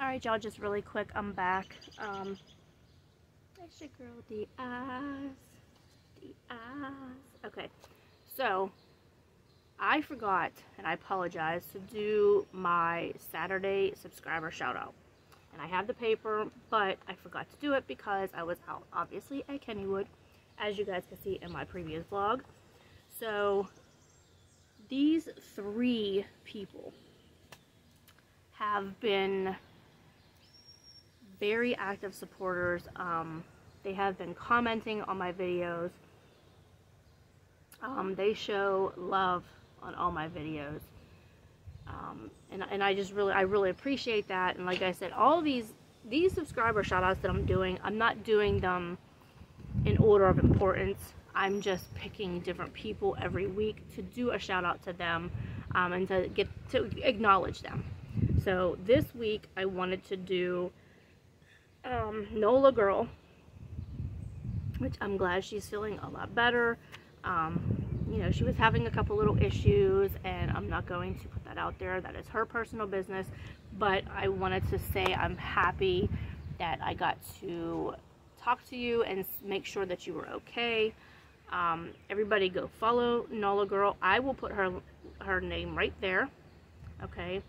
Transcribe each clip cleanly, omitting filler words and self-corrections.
Alright, y'all, just really quick, I'm back. That's your girl, D-Eyes. Okay, so I forgot, and I apologize, to do my Saturday subscriber shout out. And I have the paper, but I forgot to do it because I was out, obviously, at Kennywood, as you guys can see in my previous vlog. So these 3 people have been very active supporters. They have been commenting on my videos. They show love on all my videos. And I really appreciate that. And like I said, all these subscriber shout outs that I'm doing, I'm not doing them in order of importance. I'm just picking different people every week to do a shout out to them, and to acknowledge them. So this week I wanted to do Nola Girl, which I'm glad she's feeling a lot better. You know, she was having a couple little issues, and I'm not going to put that out there. That is her personal business, but I wanted to say I'm happy that I got to talk to you and make sure that you were okay. Everybody go follow Nola Girl. I will put her name right there, okay?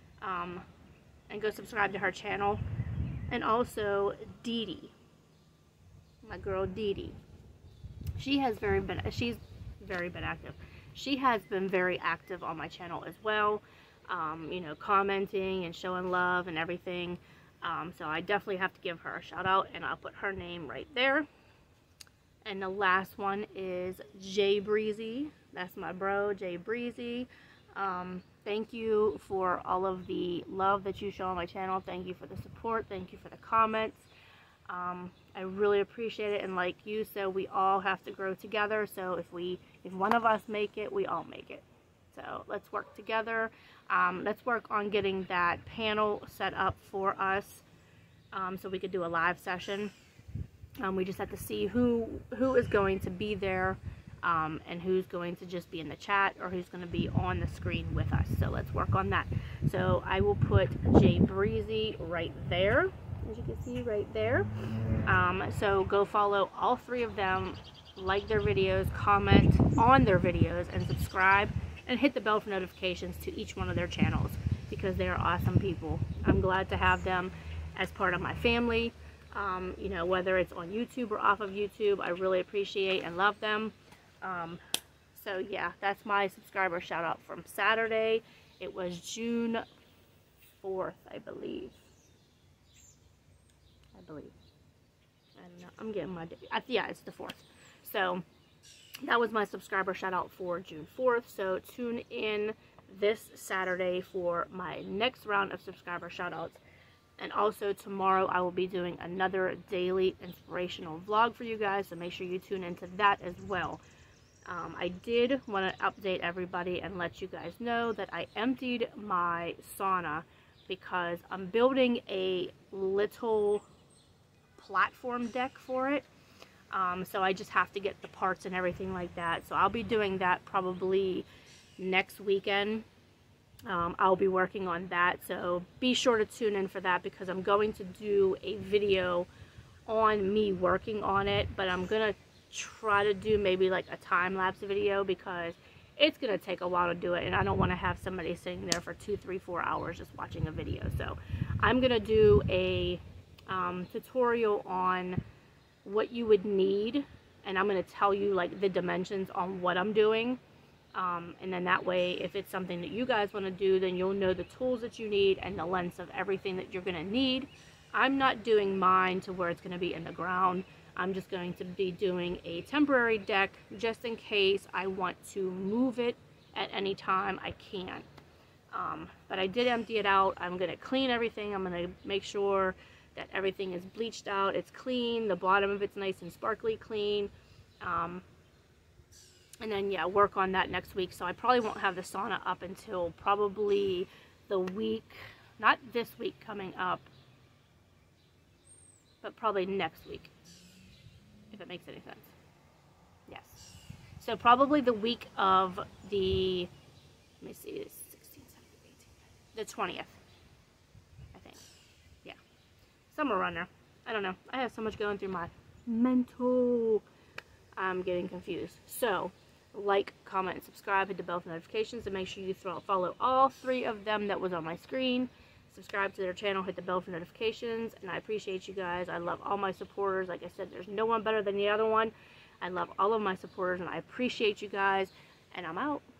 And go subscribe to her channel. And also Dee Dee, my girl Dee Dee. She's very been active. She has been very active on my channel as well. You know, commenting and showing love and everything. So I definitely have to give her a shout out, and I'll put her name right there. And the last one is Jay Breezy. That's my bro, Jay Breezy. Thank you for all of the love that you show on my channel. Thank you for the support. Thank you for the comments. I really appreciate it. And like you said, we all have to grow together. So if one of us make it, we all make it. So let's work together. Let's work on getting that panel set up for us, so we could do a live session. We just have to see who is going to be there, and who's going to just be in the chat, or who's going to be on the screen with us. So let's work on that. So I will put Jay Breezy right there, as you can see right there. So go follow all 3 of them, like their videos, comment on their videos, and subscribe, and hit the bell for notifications to each one of their channels, because they are awesome people. I'm glad to have them as part of my family. You know, whether it's on YouTube or off of YouTube, I really appreciate and love them. So yeah, that's my subscriber shout out from Saturday. It was June 4th, I believe. And I'm getting my, yeah, it's the 4th. So that was my subscriber shout out for June 4th. So tune in this Saturday for my next round of subscriber shout outs. And also tomorrow I will be doing another daily inspirational vlog for you guys, so make sure you tune into that as well. I did want to update everybody and let you guys know that I emptied my sauna because I'm building a little platform deck for it. So I just have to get the parts and everything like that. So I'll be doing that probably next weekend. I'll be working on that, so be sure to tune in for that, because I'm going to do a video on me working on it, but I'm gonna try to do maybe like a time-lapse video, because it's gonna take a while to do it, and I don't want to have somebody sitting there for 2, 3, 4 hours just watching a video. So I'm gonna do a tutorial on what you would need, and I'm gonna tell you like the dimensions on what I'm doing. And then that way, if it's something that you guys want to do, then you'll know the tools that you need and the lengths of everything that you're going to need. I'm not doing mine to where it's going to be in the ground. I'm just going to be doing a temporary deck just in case I want to move it at any time I can. But I did empty it out. I'm going to clean everything. I'm going to make sure that everything is bleached out. It's clean. The bottom of it's nice and sparkly clean. And then, yeah, work on that next week. So I probably won't have the sauna up until probably the week, not this week coming up, but probably next week, if it makes any sense. Yes. So probably the week of the, let me see, 16, 17, 18, the 20th, I think. Somewhere around there. I don't know. I have so much going through my mental. I'm getting confused. So, like, comment, and subscribe. Hit the bell for notifications. And make sure you follow all 3 of them that was on my screen. Subscribe to their channel. Hit the bell for notifications. And I appreciate you guys. I love all my supporters. Like I said, there's no one better than the other one. I love all of my supporters. And I appreciate you guys. And I'm out.